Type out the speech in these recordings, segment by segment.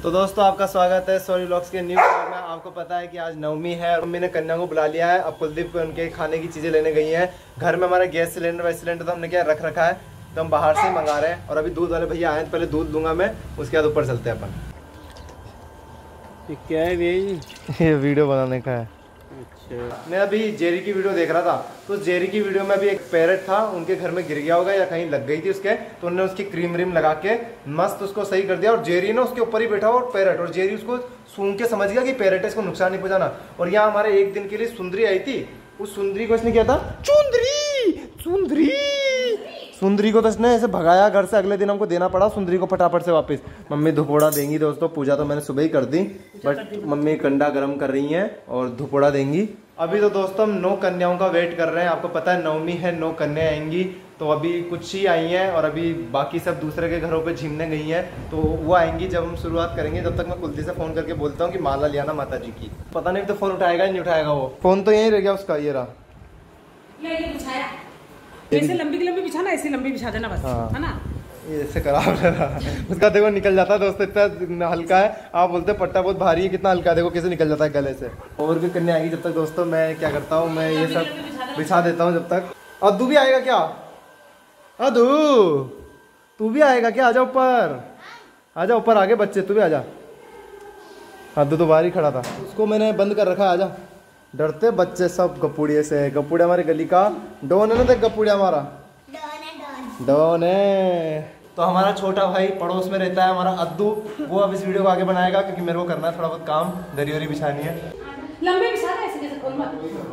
तो दोस्तों आपका स्वागत है सॉरी व्लॉग्स के न्यू ब्लॉग में। आपको पता है कि आज नवमी है और मम्मी ने कन्या को बुला लिया है। अब कुलदीप को उनके खाने की चीज़ें लेने गई हैं। घर में हमारा गैस सिलेंडर वैस सिलेंडर तो हमने क्या रख रखा है, तो हम बाहर से ही मंगा रहे हैं। और अभी दूध वाले भैया आए, पहले दूध लूँगा मैं, उसके बाद ऊपर चलते हैं अपन। क्या है ये वीडियो बनाने का है। अच्छा, मैं अभी जेरी की वीडियो देख रहा था, तो जेरी की वीडियो में अभी एक पैरेट था, उनके घर में गिर गया होगा या कहीं लग गई थी उसके, तो उन्होंने उसकी क्रीम व्रीम लगा के मस्त उसको सही कर दिया। और जेरी ने उसके ऊपर ही बैठा और पैरेट, और जेरी उसको सूंघ के समझ गया कि पैरेट है, इसको नुकसान नहीं पहुंचाना। और यहाँ हमारे एक दिन के लिए सुंदरी आई थी, उस सुंदरी को इसने किया था सुंदरी को तो इसने ऐसे भगाया घर से। अगले दिन हमको देना पड़ा सुंदरी को फटाफट से वापस। मम्मी धुपोड़ा देंगी दोस्तों, पूजा तो मैंने सुबह ही कर दी, बट मम्मी कंडा गर्म कर रही हैं और धुपोड़ा देंगी। अभी तो दोस्तों हम 9 कन्याओं का वेट कर रहे हैं। आपको पता है नवमी है, 9 कन्याएं आएंगी, तो अभी कुछ ही आई हैं और अभी बाकी सब दूसरे के घरों पे झीमने गई हैं, तो वो आएंगी जब हम शुरुआत करेंगे। जब तक मैं कुलदी से फ़ोन करके बोलता हूँ कि माला ले आना माता जी की। पता नहीं तो फ़ोन उठाएगा ही नहीं उठाएगा वो। फ़ोन तो यहीं रह गया उसका, ये रहा। ऐसे लंबी बिछाना, ऐसे लंबी बिछा देना बस, हाँ। है ना। ये ऐसे खराब रहा उसका, देखो निकल जाता है दोस्तों, इतना हल्का है। आप बोलते हैं पट्टा बहुत भारी है, कितना हल्का है, देखो कैसे निकल जाता है गले से। और भी कन्या आएगी जब तक दोस्तों मैं क्या करता हूँ, मैं ये सब बिछा देता हूँ जब तक। अद्दू भी आएगा क्या? अद्दू तू भी आएगा क्या? आजा ऊपर, आजा ऊपर, आगे बच्चे तू भी आजा। अद्दू तो बाहर ही खड़ा था, उसको मैंने बंद कर रखा है। आजा, डरते बच्चे सब गपुड़िए से। गपुड़िया हमारे गली का डॉन है ना, देख गपुड़िया हमारा डॉन है। तो हमारा छोटा भाई पड़ोस में रहता है, हमारा अद्दू, वो अब इस वीडियो को आगे बनाएगा क्योंकि मेरे को करना है थोड़ा बहुत काम, दरी वरी बिछानी है। लंबी बिछा दे, ऐसे जैसे खोल मत।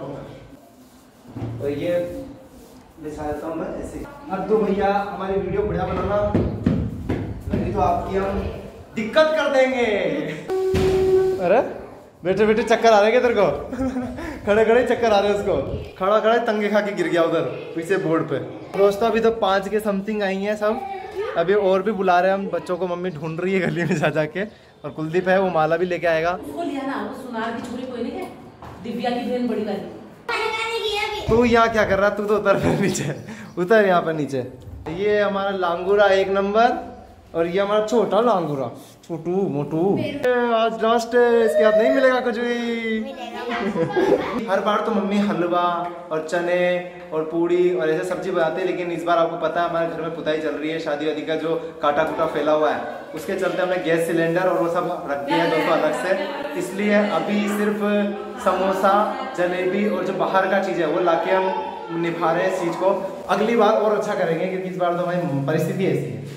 तो ये बिछा देता हूँ मैं ऐसे। अद्दू भैया हमारी वीडियो बढ़िया बनाना, नहीं तो आपकी हम दिक्कत कर देंगे। अरे बेटे बेटे चक्कर आ रहे हैं तेरे को खड़े खड़े चक्कर आ रहे हैं उसको, खड़ा खड़ा तंगे खा के गिर गया उधर पीछे बोर्ड पे। दोस्तों अभी तो 5 के समथिंग आई हैं सब, अभी और भी बुला रहे हैं हम बच्चों को। मम्मी ढूंढ रही है गली में जा जाके, और कुलदीप है वो माला भी लेके आएगा। उसको लिया ना, वो सुनार की छोरी कोई नहीं है, दिव्या की बहन बड़ी वाली। तू यहाँ क्या कर रहा है? तू तो उतर फिर नीचे, उतर यहाँ पर नीचे। ये हमारा लांगूरा 1 नंबर, और ये हमारा छोटा लांगूरा छोटू मोटू। आज लास्ट है, इसके बाद नहीं मिलेगा कुछ भी। हर बार तो मम्मी हलवा और चने और पूड़ी और ऐसे सब्जी बनाते हैं, लेकिन इस बार आपको पता है हमारे घर में पुताई चल रही है, शादी वादी का जो काटा कुटा फैला हुआ है, उसके चलते हमने गैस सिलेंडर और वो सब रख दिया है दोस्तों अलग से। इसलिए अभी सिर्फ समोसा जलेबी और जो बाहर का चीज़ है वो लाके हम निभा रहे हैं इस चीज़ को। अगली बार और अच्छा करेंगे क्योंकि इस बार तो हमारी परिस्थिति ऐसी है।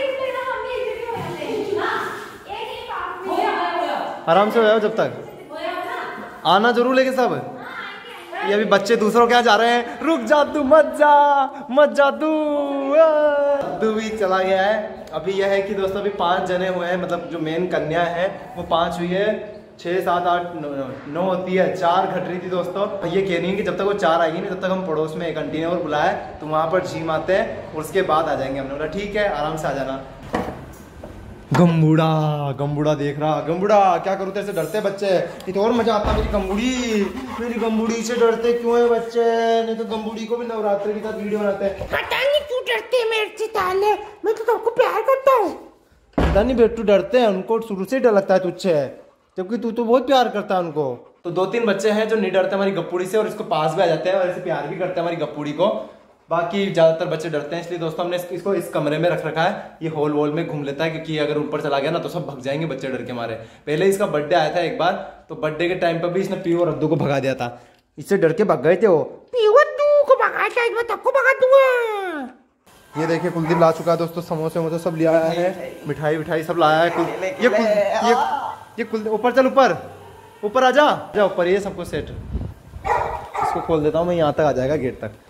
आराम से हो जाओ, जब तक आना जरूर लेके सब। ये अभी बच्चे दूसरों के यहाँ जा रहे हैं, रुक जा तू, मत जा तू भी चला गया है। अभी यह है कि दोस्तों अभी 5 जने हुए हैं, मतलब जो मेन कन्या है वो 5 हुई है, 6 7 8 9 होती है, 4 घट रही थी दोस्तों। ये कह रही है कि जब तक वो 4 आएगी नहीं तब तक हम पड़ोस में एक आंटी ने और बुलाया है, तो वहाँ पर झीम आते हैं और उसके बाद आ जाएंगे। हमने बोला ठीक है आराम से आ जाना। गम्बूड़ा देख रहा, गम्बूड़ा क्या करूँ तेरे से डरते बच्चे, ये तो और मजा आता। मेरी गम्बूड़ी से डरते क्यों है बच्चे? नहीं तो गम्बूड़ी को भी नवरात्रि के साथ वीडियो बनाते हैं। पता नहीं क्यों डरते मेरे से, ताले मैं तो सबको प्यार करता हूँ। पता नहीं बेटू डरते हैं, उनको शुरू से डर लगता है तुझसे, क्योंकि तू तो बहुत प्यार करता है उनको। तो 2-3 बच्चे हैं जो नहीं डरते हमारी गप्पूड़ी से और इसको पास भी आ जाते हैं और ऐसे प्यार भी करते हैं हमारी गप्पूड़ी को। बाकी ज़्यादातर बच्चे डरते हैं, इसलिए दोस्तों हमने इसको इस कमरे में रख रखा है। ये हॉल वॉल में घूम लेता है, क्योंकि अगर ऊपर चला गया ना तो सब भग जाएंगे बच्चे डर के मारे। पहले इसका बर्थडे आया था एक बार, तो बर्थडे के टाइम पर भी इसने पीयू और अद्दू को भगा दिया था, इससे डर के भग गए थे वो। पीयू अद्दू को भगा के मैं सबको भगा दूंगा। ये देखिए कुलदीप ला चुका है दोस्तों, समोसे वोसे सब लिया है, मिठाई सब लाया है। ये ऊपर चल, ऊपर आ जा ऊपर, ये सबको सेट। इसको खोल देता हूँ मैं, यहाँ तक आ जाएगा गेट तक।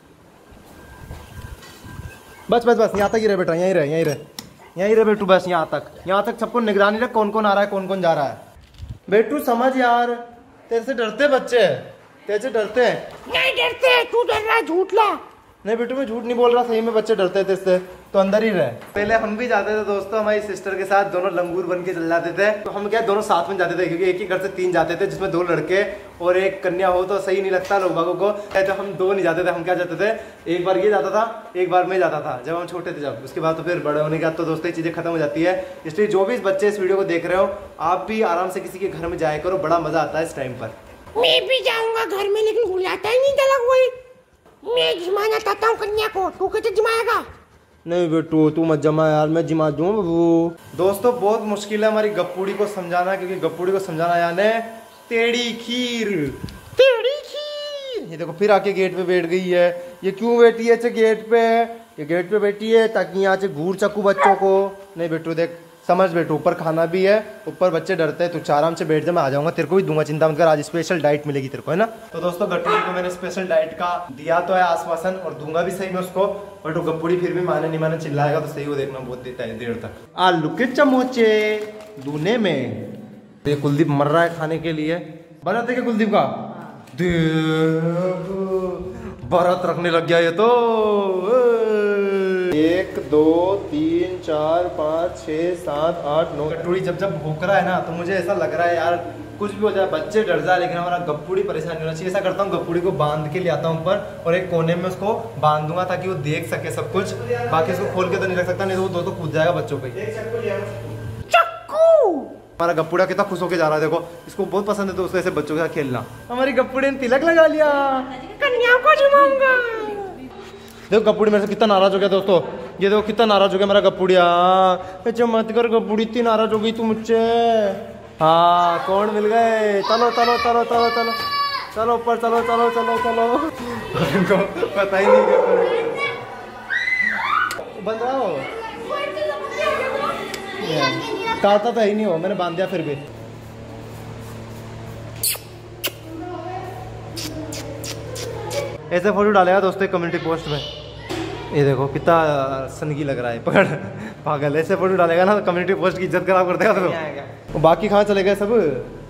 बस यहाँ तक ही रहे बेटा, यहीं रहे बेटू, बस यहाँ तक सबको निगरानी रख, कौन कौन आ रहा है कौन कौन जा रहा है। बेटू समझ यार, तेरे से डरते बच्चे, तेरे से डरते हैं। नहीं डरते, तू डर रहा है, झूठ ला। नहीं बेटू मैं झूठ नहीं बोल रहा, सही में बच्चे डरते हैं तेरे से। तो अंदर ही रहे। पहले हम भी जाते थे दोस्तों हमारी सिस्टर के साथ, दोनों लंगूर बन के चल जाते थे। तो हम क्या दोनों साथ में जाते थे, क्योंकि एक ही घर से 3 जाते थे, जिसमें 2 लड़के और एक कन्या हो तो सही नहीं लगता लोगों को। तो हम 2 नहीं जाते थे। हम क्या जाते थे, एक बार ये जाता था, एक बार मैं जाता था, जब हम छोटे थे। जब उसके बाद तो फिर बड़े होने के बाद तो दोस्तों ये चीज़ें खत्म हो जाती है। इसलिए जो भी बच्चे इस वीडियो को देख रहे हो, आप भी आराम से किसी के घर में जाया करो, बड़ा मजा आता है इस टाइम पर। मैं भी जाऊंगा घर में, लेकिन बुलाता ही नहीं चला कोई। मैं जिमाना चाहता हूँ कन्या को, तू कैसे जिमाएगा? नहीं बेटू तू मत जमा यार, मैं जिमा दूँ बाबू। दोस्तों बहुत मुश्किल है हमारी गप्पूड़ी को समझाना, क्योंकि गप्पूड़ी को समझाना यानी टेढ़ी खीर। टेढ़ी खीर ये देखो फिर आके गेट पे बैठ गई है। ये क्यों बैठी है गेट पे? ये गेट पे बैठी है ताकि यहाँ से घूर सकूँ बच्चों को। नहीं बेटू देख समझ बेटू, ऊपर खाना भी है, ऊपर बच्चे डरते हैं। तू आराम से बैठ जा, मैं आ जाऊंगा, तेरे को भी दूंगा, चिंता मत कर। आज स्पेशल डाइट मिलेगी तेरे को, है ना। तो दोस्तों गट्टूड़ी को मैंने स्पेशल डाइट का दिया तो है आश्वासन, और दूंगा भी सही में उसको। बट वो गप्पूड़ी फिर भी माने नहीं माने चिल्लाएगा तो सही, वो देखना बहुत देता है देर तक। आलू के चमोचे दूने में। ये कुलदीप मर रहा है खाने के लिए। बनाते क्या कुलदीप का भरत रखने लग गया ये तो। 1 2 3 4 5 6 7 8 9 गट्टूड़ी जब भूख रहा है ना, तो मुझे ऐसा लग रहा है यार कुछ भी हो जाए, बच्चे डर जाए, लेकिन हमारा गप्पूड़ी परेशान नहीं होना चाहिए। ऐसा करता हूँ, गप्पूड़ी को बांध के ले आता हूँ ऊपर, और एक कोने में उसको बांध दूंगा ताकि वो देख सके सब कुछ। बाकी उसको खोल के तो नहीं रख सकता, नहीं तो वो दोस्तों कूद जाएगा बच्चों पे। हमारा गप्पूड़ा कितना खुश होके जा रहा है, देखो इसको बहुत पसंद है तो उसको ऐसे बच्चों के साथ खेलना। हमारी गप्पूड़ी ने तिलक लगा लिया, कन्या को जिमाऊंगा। देखो गप्पूड़ी मेरे से कितना नाराज हो गया दोस्तों, ये देखो कितना नाराज हो गया मेरा गप्पूड़िया। मत कर गप्पूड़ी, इतनी नाराज हो गई तू मुझसे। हाँ कौन मिल गए, चलो चलो चलो चलो चलो चलो ऊपर चलो चलो चलो चलो। इनको पता ही नहीं बंद रहा हो, काटता तो ही नहीं हो, मैंने बांध दिया फिर भी। ऐसे फोटो डालेगा दोस्तों कम्युनिटी पोस्ट में। ये देखो कितना सनगी लग रहा है, पकड़ पागल। ऐसे फोटो डालेगा ना कम्युनिटी पोस्ट की इज्जत खराब कर देगा तो। बाकी कहाँ चले गए सब?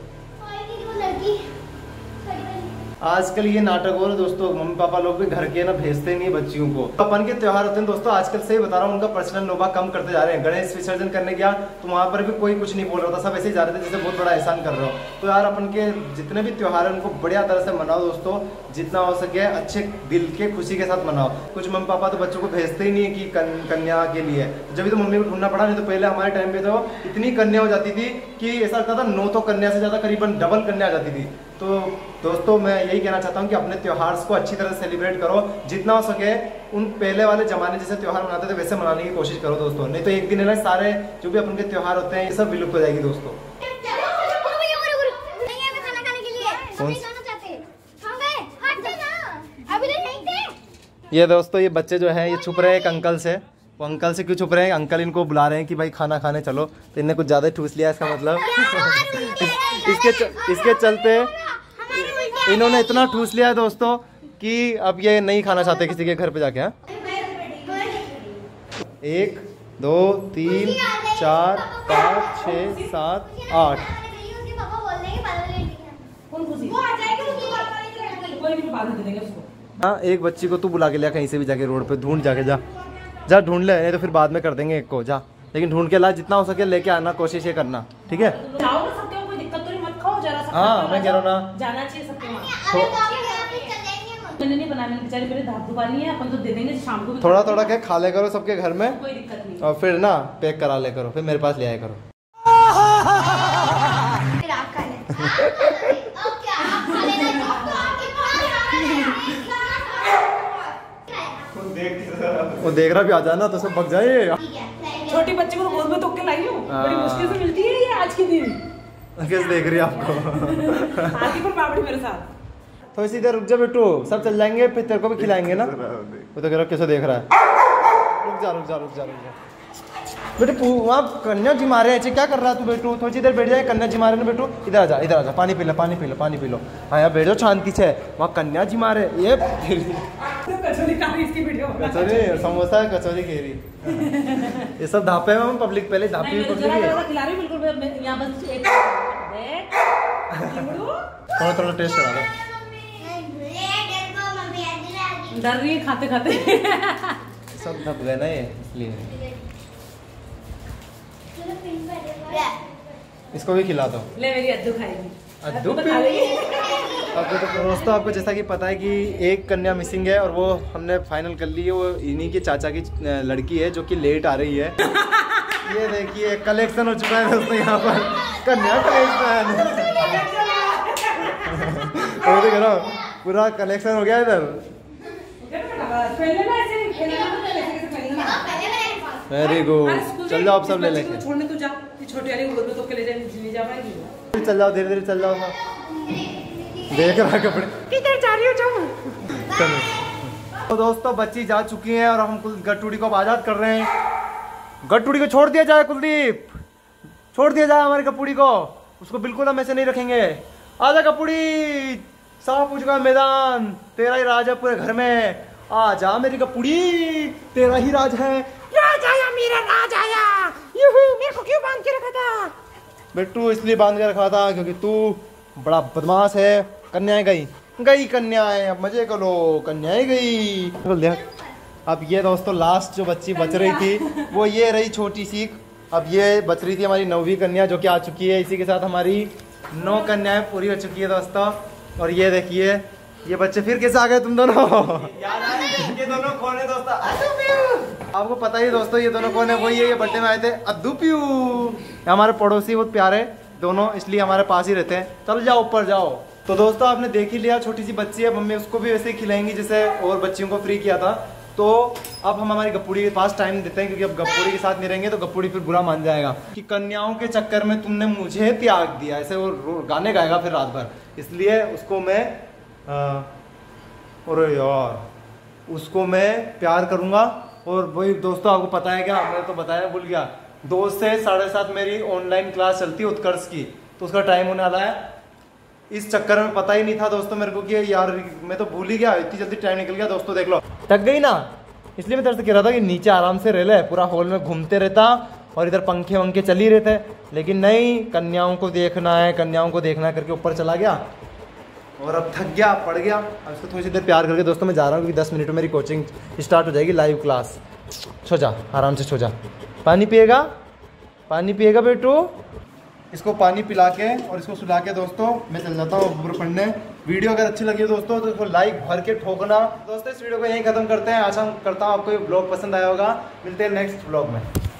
आजकल ये नाटक हो रहा है दोस्तों, मम्मी पापा लोग भी घर के ना भेजते नहीं है बच्चियों को। अपन के त्योहार होते हैं दोस्तों, आजकल सही बता रहा हूँ, उनका पर्सनल नोबा कम करते जा रहे हैं। गणेश विसर्जन करने गया तो वहाँ पर भी कोई कुछ नहीं बोल रहा था, सब ऐसे ही जा रहे थे जैसे बहुत बड़ा एहसान कर रहे हो। तो यार अपन के जितने भी त्योहार है उनको बढ़िया तरह से मनाओ दोस्तों, जितना हो सके अच्छे दिल के खुशी के साथ मनाओ। कुछ मम्मी पापा तो बच्चों को भेजते ही नहीं है कि कन्या के लिए, जब तो मम्मी को ढूंढना पड़ा। नहीं तो पहले हमारे टाइम पे तो इतनी कन्या हो जाती थी कि ऐसा लगता था 9 तो कन्या से ज्यादा करीबन डबल कन्या आ जाती थी। तो दोस्तों मैं यही कहना चाहता हूँ कि अपने त्योहार को अच्छी तरह सेलिब्रेट करो, जितना हो सके उन पहले वाले जमाने जैसे त्योहार मनाते थे वैसे मनाने की कोशिश करो दोस्तों। नहीं तो एक दिन है ना सारे जो भी अपन के त्योहार होते हैं ये सब विलुप्त हो जाएगी दोस्तों। ये दोस्तों ये बच्चे जो हैं ये छुप रहे हैं एक अंकल से। वो अंकल से क्यों छुप रहे हैं? अंकल इनको बुला रहे हैं कि भाई खाना खाने चलो, तो इनने कुछ ज़्यादा ठूस लिया इसका मतलब। इसके चलते इन्होंने इतना ठूस लिया है दोस्तों कि अब ये नहीं खाना चाहते किसी के घर पे जाके। हाँ 1 2 3 4 5 6 7 8 हाँ एक बच्ची को तू बुला के लिया कहीं से भी जाके, रोड पे ढूंढ जाके जा ढूंढ ले, नहीं तो फिर बाद में कर देंगे एक को। जा लेकिन ढूंढ के ला, जितना हो सके लेके आना, कोशिश ये करना ठीक है। हाँ मैं कह रहा हूँ ना जाना चाहिए सबके वहाँ। मैंने नहीं बनाने बेचारी मेरे धाप दुकानी है, अपन तो दे देंगे शाम को। थोड़ा थोड़ा क्या खा ले करो सबके घर में, कोई दिक्कत नहीं। और फिर ना पैक करा ले करो, फिर मेरे पास ले आया करो। वो देख रहा भी आ जाना तो सब भग जाए। छोटी बच्चे को गोद में तो के लाई हूँ, बड़ी मुश्किल से मिलती है ये आज के दिन। कैसे देख रही है आपको? आती पर पापड़ी मेरे साथ। थोड़ी सी देर रुक जा बेटू, सब चल जाएंगे फिर तेरे को भी खिलाएंगे ना। वो तो कह रहा कैसे देख रहा है। रुक जा रुक जा रुक जा रुक जा बेटे, वहाँ कन्या जी मारे हैं, क्या कर रहा है तू बेटू? थोड़ी सी देर बैठ जाए, कन्या जी मारे ना बेटू। इधर आ जा, पानी पी लो पानी पी लो पानी पी लो। हाँ यार बैठ जाओ शांति से, वहाँ कन्या जी मारे। ये कचौरी समोसा कचौरी घेरी ये सब धापे में पब्लिक पहले धापी थोड़ा थोड़ा टेस्ट करा दो। डर रही है खाते खाते। सब धप गए ना ये, इसलिए इसको भी खिला दो। ले मेरी अद्दू खाएगी। अद्दू तो खा रही है। अब तो दोस्तों आपको जैसा कि पता है कि एक कन्या मिसिंग है और वो हमने फाइनल कर ली है। वो इन्हीं के चाचा की लड़की है जो कि लेट आ रही है। ये देखिए कलेक्शन हो चुका है दोस्तों यहाँ पर, कन्या कलेक्शन। और देख रहा पूरा कलेक्शन हो गया इधर। वेरी गुड, चल जाओ आप सब ले लेके। छोड़ने तो जा, छोटी वाली गोद में तो के ले जा पाएगी। चल जाओ, धीरे धीरे चल जाओ। देख रहा कपड़े किधर जा रही हो तुम? चलो तो दोस्तों बच्ची जा चुकी हैं और हम गट्टूड़ी को आजाद कर रहे हैं। गट्टूड़ी को छोड़ दिया जाए, कुलदीप छोड़ दिया जाए हमारी कपूड़ी को, उसको बिल्कुल हम ऐसे नहीं रखेंगे। आजा कपूड़ी, साफ हो चुका मैदान, तेरा ही राज है पूरे घर में। आजा मेरी कपूड़ी, तेरा ही राज है। राज आया, मेरा राज आया। यूहू, मेरे को क्यों बांध के रखा था? बेटू इसलिए बांध के रखा था क्योंकि तू बड़ा बदमाश है। कन्याएं गई कन्याएं, अब मजे करो, कन्याएं गई। अब ये दोस्तों लास्ट जो बच्ची बच रही थी वो ये रही, छोटी सी। अब ये बच रही थी हमारी 9वीं कन्या जो कि आ चुकी है। इसी के साथ हमारी 9 कन्याएं पूरी हो चुकी है दोस्तों। और ये देखिए ये बच्चे फिर कैसे आ गए तुम दोनों? ये दोनों कौन है दोस्तों? आपको पता ही दोस्तों ये दोनों कौन है? वही है, ये बर्थडे में आए थे अद्दू प्यू। हमारे पड़ोसी बहुत प्यारे दोनों, इसलिए हमारे पास ही रहते हैं। चलो जाओ ऊपर जाओ। तो दोस्तों आपने देख ही लिया, छोटी सी बच्ची है, मम्मी उसको भी वैसे ही खिलाएंगी जैसे और बच्चियों को फ्री किया था। तो अब हम हमारी गप्पूड़ी के पास टाइम देते हैं क्योंकि अब गप्पूड़ी के साथ नहीं रहेंगे तो गप्पूड़ी फिर बुरा मान जाएगा कि कन्याओं के चक्कर में तुमने मुझे त्याग दिया। ऐसे वो गाने गाएगा फिर रात भर, इसलिए उसको मैं अरे यार उसको मैं प्यार करूंगा। और वही दोस्तों आपको पता है क्या, मैंने तो बताया भूल गया, 2 से 7:30 मेरी ऑनलाइन क्लास चलती है उत्कर्ष की, तो उसका टाइम होने वाला है। इस चक्कर में पता ही नहीं था दोस्तों मेरे को कि यार मैं तो भूल ही गया, इतनी जल्दी टाइम निकल गया। दोस्तों देख लो थक गई ना, इसलिए मैं तेरे से कह रहा था कि नीचे आराम से रह ले, पूरा हॉल में घूमते रहता और इधर पंखे वंखे चल ही रहते, लेकिन नहीं, कन्याओं को देखना है, कन्याओं को देखना है करके ऊपर चला गया और अब थक गया, पड़ गया। अब इसको थोड़ी सी देर प्यार करके दोस्तों मैं जा रहा हूँ क्योंकि 10 मिनट में मेरी कोचिंग स्टार्ट हो जाएगी, लाइव क्लास। सो जा, आराम से सो जा। पानी पिएगा, पानी पिएगा बेटू? इसको पानी पिला के और इसको सुला के दोस्तों मैं चल जाता हूँ पढ़ने। वीडियो अगर अच्छी लगी दोस्तों तो इसको लाइक भर के ठोकना। दोस्तों इस वीडियो को यहीं खत्म करते हैं। आशा करता हूँ आपको ये ब्लॉग पसंद आया होगा। मिलते हैं नेक्स्ट ब्लॉग में।